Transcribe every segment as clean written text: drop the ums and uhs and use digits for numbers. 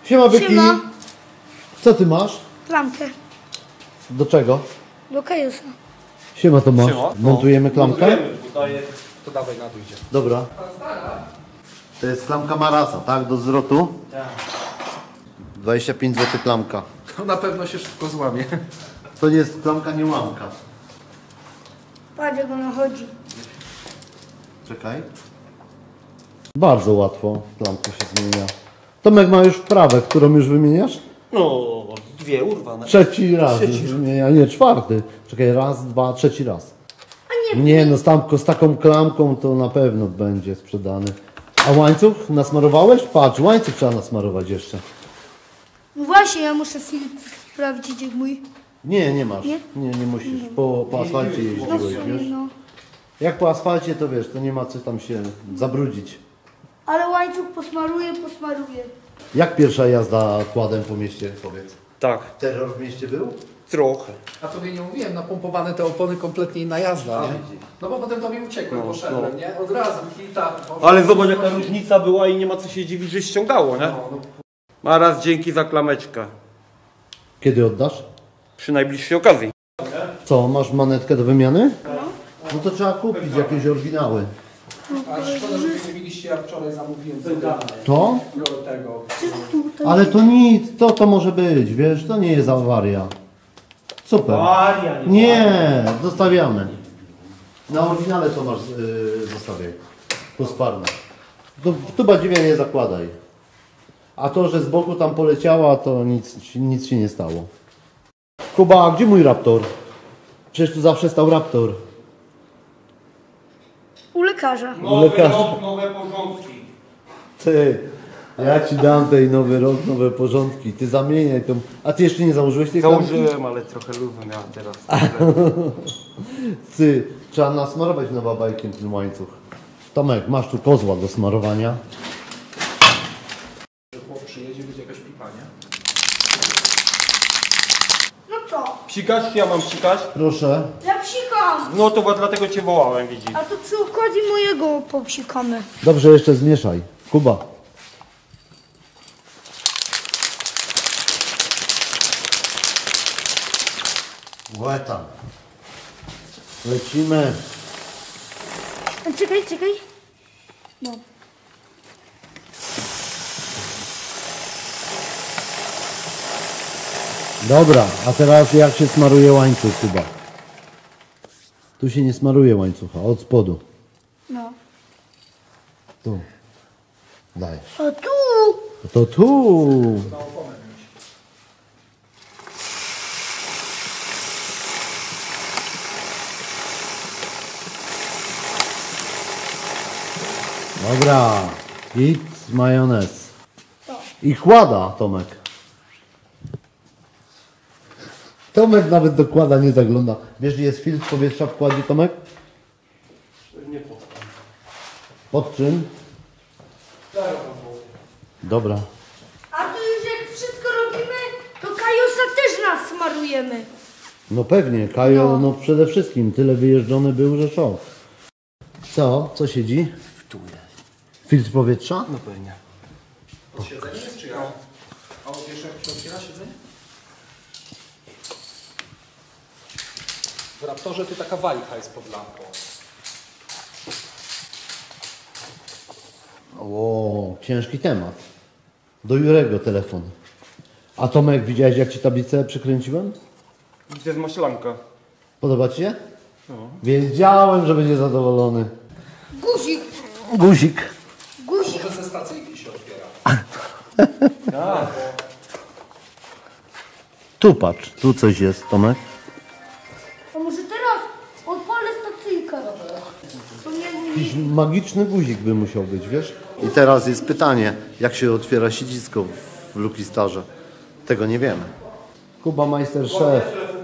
Siema Byki. Siema. Co ty masz? Klamkę. Do czego? Do kajusa. Siema Tomasz. Siema. Montujemy klamkę? To dawaj na dół idzie. Dobra. To jest klamka Marasa, tak? Do zwrotu? Tak. 25 zł klamka. To na pewno się szybko złamie. To nie jest klamka, nie łamka. Patrz jak ona chodzi. Czekaj. Bardzo łatwo klamka się zmienia. Tomek ma już wprawę, którą już wymieniasz? No, dwie urwane. Trzeci raz już wymienia, nie, czwarty. Czekaj, raz, dwa, trzeci raz. A nie, Nie no, z taką klamką to na pewno będzie sprzedany. A łańcuch nasmarowałeś? Patrz, łańcuch trzeba nasmarować jeszcze. no właśnie, ja muszę filtr sprawdzić jak mój. Nie, nie masz. Nie? Nie musisz. Po asfalcie No w jeździłeś, sumie, wiesz? no. Jak po asfalcie to wiesz, to nie ma co tam się zabrudzić. Ale łańcuch posmaruję. Jak pierwsza jazda kładem po mieście, powiedz? Tak, Terror w mieście był? trochę. A tobie nie mówiłem, napompowane te opony kompletnie inna jazda, nie? No bo potem tobie uciekłem, poszedłem, nie? Od razu, kilka. Ale zobacz jaka różnica była i nie ma co się dziwić, że ściągało, nie? A raz dzięki za klameczkę. Kiedy oddasz? Przy najbliższej okazji. Co, masz manetkę do wymiany? No to trzeba kupić jakieś oryginały. A szkoda, że nie mieliście, ja wczoraj zamówiłem To? tego. Ale to nic, to może być, wiesz, to nie jest awaria. Super. Nie, zostawiamy. Na oryginale to masz, zostawiaj. Pusparne. Tu badziewia nie zakładaj. A to, że z boku tam poleciała, to nic się nie stało. Kuba, a gdzie mój Raptor? Przecież tu zawsze stał Raptor. U lekarza. Nowe porządki. Ty, ja ci dam tej nowy rok, nowe porządki. Ty zamieniaj tą. A ty jeszcze nie założyłeś tej klamki? Założyłem, ale trochę luzu miałem teraz. Ty, trzeba nasmarować nowabajkiem ten łańcuch. Tomek, masz tu kozła do smarowania. Że chłop przyjedzie, będzie jakaś pipa, nie? No co? Psikać? Ja mam psikać? Proszę. Ja psikam. No to dlatego cię wołałem, widzisz. A to przy okazji mojego popsikamy. Dobrze, jeszcze zmieszaj. Kuba. Łeta. Lecimy. A czekaj. No. Dobra, a teraz jak się smaruje łańcuch, Kuba? Tu się nie smaruje łańcucha, od spodu. No. Tu. Daj. A tu. To tu. Dobra. I majonez. I kłada, Tomek. Tomek nawet do kłada nie zagląda. Wiesz, gdzie jest filtr powietrza w kładzie, Tomek? Nie po co. Pod czym? Dobra. A tu już jak wszystko robimy, to kajusa też nas smarujemy. No pewnie, Kajo, no przede wszystkim. Tyle wyjeżdżony był, że szok. Co? Co siedzi? Tu jest. Filtr powietrza? No pewnie. Pod siedzenie jest czy jak? A wiesz jak się otwiera siedzenie? W Raptorze tu taka wajcha jest pod lampą. O, ciężki temat. Do Jurego telefon. A Tomek, widziałeś jak ci tablicę przykręciłem? Gdzie jest maślanka? Podoba ci się? No. Wiedziałem, że będzie zadowolony. Guzik. Guzik. Może ze stacyjki się otwiera. Tak. Tu patrz, tu coś jest, Tomek. A może teraz odpalę stacyjkę. To nie Jakiś magiczny guzik by musiał być, wiesz? I teraz jest pytanie, jak się otwiera siedzisko w Lucky Starze. Tego nie wiemy. Kuba Majster Szef.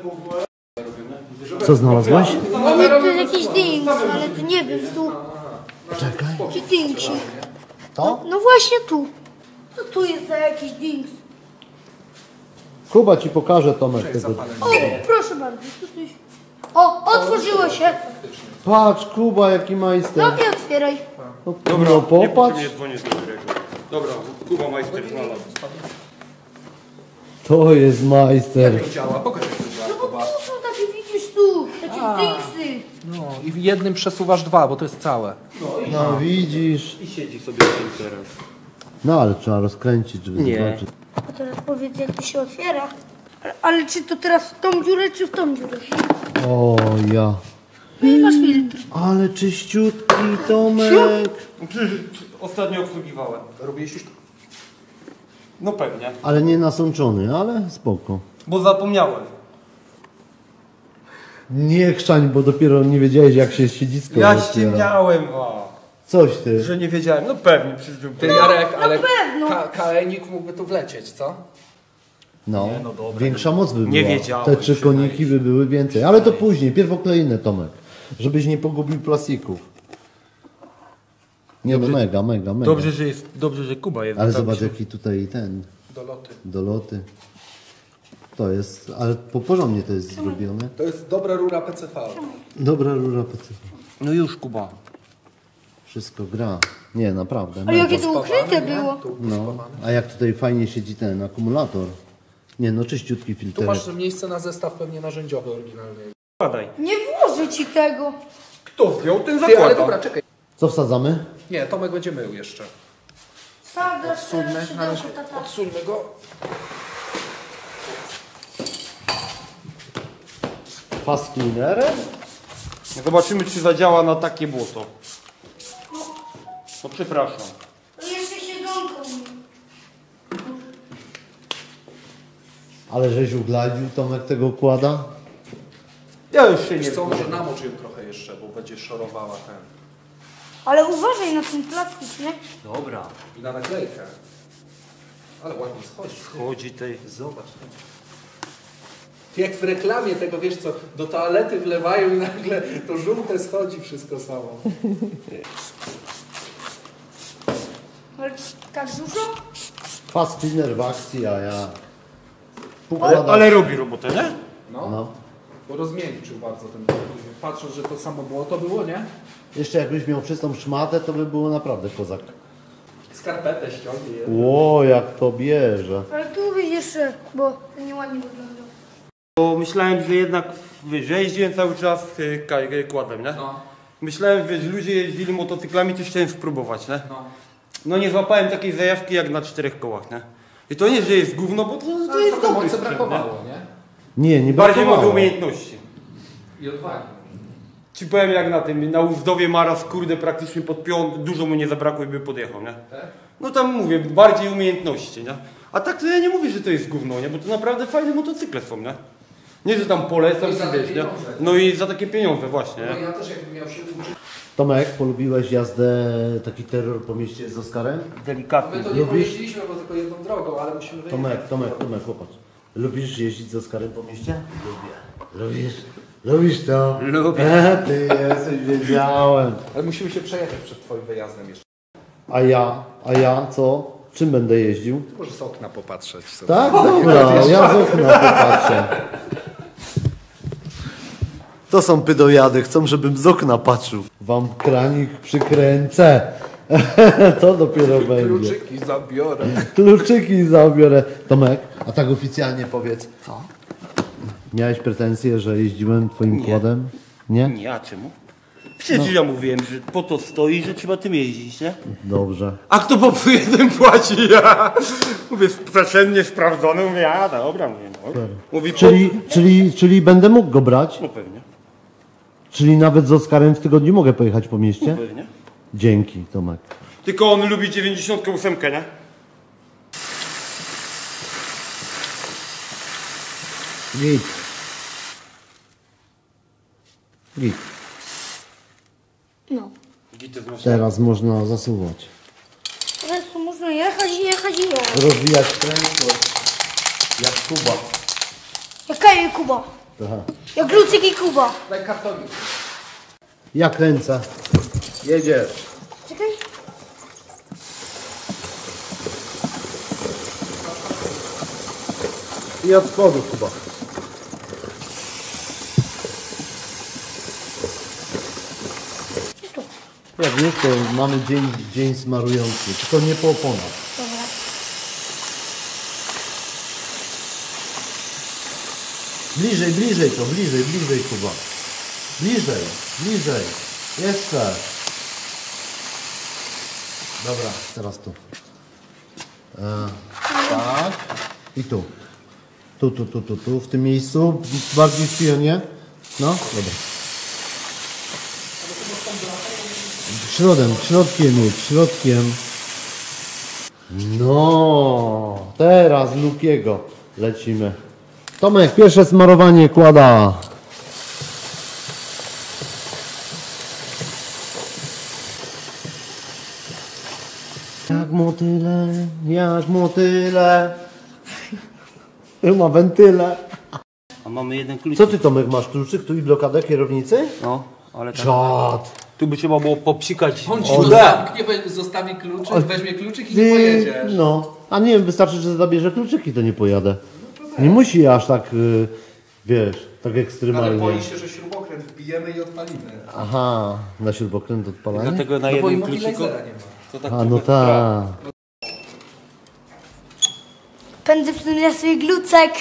Co znalazłeś? Nie, to jest jakiś dings, ale to nie wiem, tu Czekaj. jakiś dingsik. To? No właśnie tu. Co tu jest za jakiś dings? Kuba ci pokaże, Tomek, tego. O, proszę bardzo. Tu coś. O, otworzyło się. Patrz, Kuba, jaki majster. No i otwieraj. No Nie popatrz. dzwonię do Jurego. Dobra, Kuba majster znalazł. To jest majster. Jak to działa? Pokaż jak to działa. No bo Kuba. tu są takie, widzisz tu, takie dingsy. No i w jednym przesuwasz dwa, bo to jest całe. No widzisz. I siedzi sobie tym teraz. No ale trzeba rozkręcić, żeby Nie. zobaczyć. A teraz powiedz, jak to się otwiera. Ale czy to teraz w tą dziurę, czy w tą dziurę? O ja. No i masz filtr. Ale czyściutki Tomek. Przecież ostatnio obsługiwałem. Robiłeś już to? No pewnie. Ale nie nasączony, ale spoko. Bo zapomniałem. Nie chrzań, bo dopiero nie wiedziałeś jak się siedzisko Ja otwiera. ściemniałem, Coś ty. że nie wiedziałem. No pewnie, przecież Ty Jarek, na ale pewno. KN-ik mógłby tu wlecieć, co? No, Nie, no dobra. większa moc by była. Nie wiedziałem, Te 3 przyznaję koniki by były więcej. Ale to później, pierwoklejne Tomek. Żebyś nie pogubił plastików. Nie no, mega. Dobrze, że Kuba jest. Ale Tam zobacz się- jaki tutaj ten, Doloty. doloty. To jest, ale porządnie to jest zrobione. To jest dobra rura PCV. Dobra rura PC. No już Kuba. Wszystko gra. Nie, naprawdę. A mega. jakie to ukryte nie? było. Tu No, pospawane. a jak tutaj fajnie siedzi ten akumulator. Nie no, czyściutki Tu filtr. masz miejsce na zestaw pewnie narzędziowy oryginalny. Badaj. Nie włożę ci tego. Kto zdjął, ten Ty, ale zakłada. dobra, czekaj. Co wsadzamy? Nie, Tomek będzie mył jeszcze. Sadzasz Odsuńmy, teraz na razie szydełko, tata. odsuńmy go. Fast cleanerem? Zobaczymy, czy zadziała na takie błoto. No przepraszam. To jeszcze siedzonką. Ale żeś ugladził Tomek tego układa? Ja już się nie Wiesz co, wkurzę. może namocz ją trochę jeszcze, bo będzie szorowała ten. Ale uważaj na ten plastik, nie? Dobra. I na naklejkę. Ale ładnie schodzi. Chodzi tej. Zobacz. Jak w reklamie tego, wiesz co, do toalety wlewają i nagle to żółte schodzi wszystko samo. Ale tak dużo? Fast cleaner w akcji, a ja... Ale robi robotę, nie? No, No. bo rozmiękczył bardzo ten podwórz. Patrząc, że to samo błoto było, nie? Jeszcze jakbyś miał czystą szmatę, to by było naprawdę kozak. Skarpetę ściągnie. Ło, jak to bierze. Ale tu wyjść jeszcze, bo to nieładnie wygląda. Bo myślałem, że jednak, wiesz, ja jeździłem cały czas kładem, nie? No, Myślałem, wiesz, ludzie jeździli motocyklami, coś chciałem spróbować, nie? no. No nie złapałem takiej zajawki jak na 4 kołach, nie? I to nie, że jest gówno, bo to jest Trochę dobry mocy sprzęt, nie? brakowało, nie? Nie Bardziej brakowało. mogę umiejętności. I odwagi. Ci powiem jak na tym, na Uzdowie Maras, kurde, praktycznie pod piąt, dużo mu nie zabrakło i by podjechał, nie? Tak? No tam mówię, bardziej umiejętności, nie? A tak to ja nie mówię, że to jest gówno, nie? Bo to naprawdę fajne motocykle są, nie? Nie, że tam polecam, No i za czy te wiesz, nie? pieniądze. No i za takie pieniądze właśnie, No nie? ja też jakbym miał się uczyć. Tomek, polubiłeś jazdę, taki terror po mieście z Oskarem? Delikatnie. My to nie Lubisz? pojeździliśmy, bo tylko jedną drogą, ale musimy wyjechać. Tomek, popatrz. Lubisz jeździć z Oskarem po mieście? Lubię. Lubisz to? Lubię. Ty jesteś, wiedziałem. Ale musimy się przejechać przed twoim wyjazdem jeszcze. A ja co? Czym będę jeździł? Może z okna popatrzeć sobie. Tak? Dobra, ja z okna popatrzę. To są pydojady, chcą, żebym z okna patrzył. Wam kranik przykręcę. To dopiero będzie. Kluczyki zabiorę. Kluczyki zabiorę. Tomek, a tak oficjalnie powiedz. Co? Miałeś pretensje, że jeździłem twoim Nie. kładem? Nie? Nie, a czemu? Przecież ja mówiłem, że po to stoi, że trzeba tym jeździć, nie? Dobrze. A kto po jeden płaci? Ja mówię, przeszennie sprawdzony, mówię, a dobra, mówię, no. Mówi, Czyli będę mógł go brać? No pewnie, Czyli nawet z Oskarem w tygodniu mogę pojechać po mieście? pewnie. Dzięki, Tomek. Tylko on lubi 98, nie? Git. Git. No. Gity znosi. Teraz można zasuwać. Teraz tu można jechać i jechać. Rozwijać prędkość. Jak Kuba. Jaka jest Kuba? Aha. Jak Lucek i Kuba. Daj kartonik. Ja kręcę. Jedziesz. Czekaj. I od spodu Kuba. Tu. Jak już to mamy dzień smarujący. Tylko nie po oponach. Dobra. Bliżej, bliżej to, bliżej, bliżej Kuba. Bliżej, bliżej. Jeszcze. Dobra, teraz tu. Tak. I tu. Tu, w tym miejscu. Bardziej w pionie. No, dobra. Środkiem jedź, środkiem. No, teraz Lukiego lecimy. Tomek, pierwsze smarowanie kłada. Jak motyle, jak motyle. Ma wentyle. A mamy jeden klucz. Co ty Tomek masz? Kluczyk tu i blokadę kierownicy? No, ale tak. Czad. Tu by trzeba było popsikać. On ci O, zamknie, zostawi kluczyk, weźmie kluczyk i nie pojedziesz. No, a nie wiem, wystarczy, że zabierze kluczyki, to nie pojadę. Nie musi aż tak, wiesz, tak Ale ekstremalnie. boi się, że śrubokręt wbijemy i odpalimy. Aha, na śrubokręt odpalanie? Dlatego na No bo jednym kluczyku. immobilizera nie ma. To tak A, no trochę tak. Pędzę przy tym ja sobie glucek.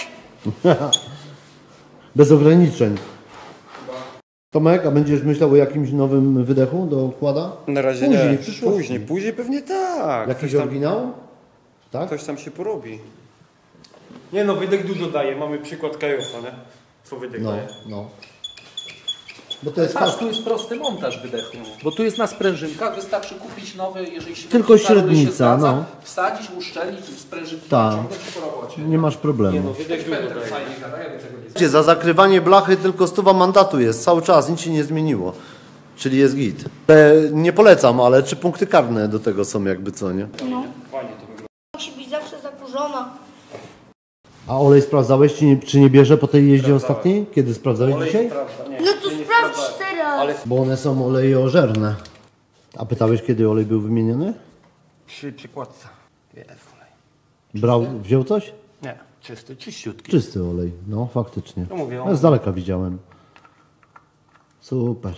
Bez ograniczeń. Tomek, a będziesz myślał o jakimś nowym wydechu do układa? Na razie Później, nie. w przyszłości. Później pewnie tak. Jakiś Coś tam, oryginał? Tak? coś tam się porobi. Nie no, wydech dużo daje. Mamy przykład Kajosa, nie? Co wydech No, daje. no. Bo to jest Patrz, fakt. tu jest prosty montaż wydechu. Bo tu jest na sprężynkach, wystarczy kupić nowy, jeżeli się Tylko parę średnica, się zgadza, no. wsadzić, uszczelić sprężynki, Tak. ciągnąć się po robocie. Nie masz problemu. No, wydech dużo Będę daje. fajnie gada, ja bym tego nie Wiecie, za zakrywanie blachy tylko 100 mandatu jest cały czas, nic się nie zmieniło. Czyli jest git. Nie polecam, ale 3 punkty karne do tego są jakby co, nie? No. Fajnie to wygląda. Musi być zawsze zakurzona. A olej sprawdzałeś, czy nie bierze po tej jeździe ostatniej? Kiedy sprawdzałeś dzisiaj? Prawda, nie. No to sprawdź teraz. Ale Bo one są olejeożerne. A pytałeś, kiedy olej był wymieniony? przy przykładce. Jest olej. Wziął coś? Nie, czysty, czyściutki. Czysty olej, no faktycznie. No mówię, Ja z daleka widziałem. Super.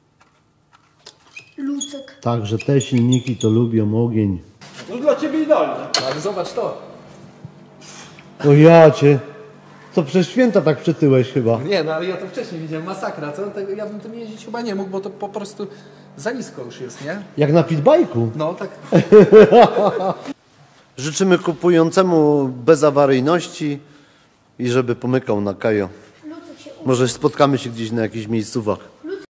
Lucek. Także te silniki to lubią ogień. No dla ciebie idealnie. Ale zobacz to. O ja cię. Co przez święta tak przytyłeś chyba. Nie, no ale ja to wcześniej widziałem, masakra. Co? Tego, ja bym tym jeździć chyba nie mógł, bo to po prostu za nisko już jest, nie? Jak na pitbajku. No tak. Życzymy kupującemu bezawaryjności i żeby pomykał na Kajo. Lucek się Może spotkamy się gdzieś na jakichś miejscówach.